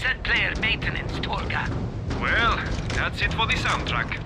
Set player maintenance, Tolga. Well, that's it for the soundtrack.